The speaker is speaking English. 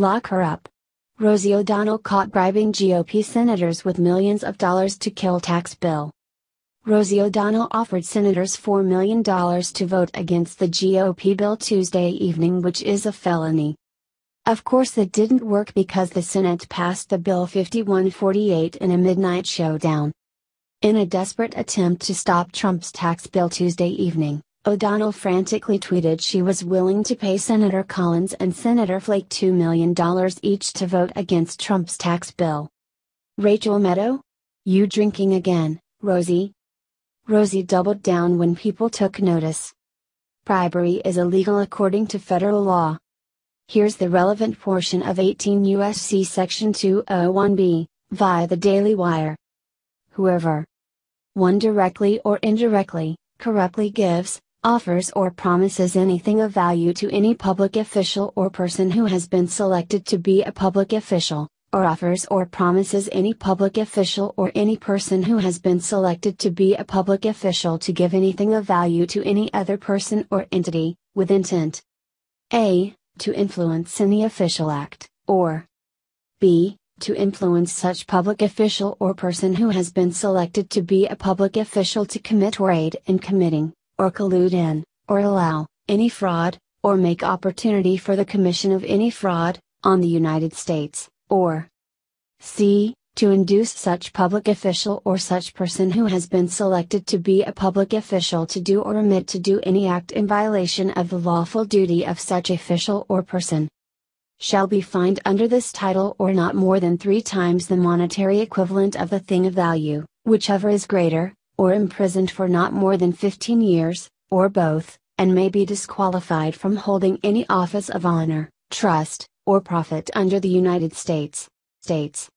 Lock her up. Rosie O'Donnell caught bribing GOP senators with millions of dollars to kill tax bill. Rosie O'Donnell offered senators $4 million to vote against the GOP bill Tuesday evening, which is a felony. Of course it didn't work because the Senate passed the bill 51-48 in a midnight showdown. In a desperate attempt to stop Trump's tax bill Tuesday evening, O'Donnell frantically tweeted she was willing to pay Senator Collins and Senator Flake $2 million each to vote against Trump's tax bill. Rachel Maddow? You drinking again, Rosie? Rosie doubled down when people took notice. Bribery is illegal according to federal law. Here's the relevant portion of 18 U.S.C. Section 201b, via the Daily Wire. Whoever 1. Directly or indirectly, corruptly gives, offers or promises anything of value to any public official or person who has been selected to be a public official, or offers or promises any public official or any person who has been selected to be a public official to give anything of value to any other person or entity, with intent a. to influence any official act, or b. to influence such public official or person who has been selected to be a public official to commit or aid in committing, or collude in, or allow, any fraud, or make opportunity for the commission of any fraud, on the United States, or c. to induce such public official or such person who has been selected to be a public official to do or omit to do any act in violation of the lawful duty of such official or person, shall be fined under this title or not more than 3 times the monetary equivalent of the thing of value, whichever is greater, or imprisoned for not more than 15 years, or both, and may be disqualified from holding any office of honor, trust, or profit under the United States.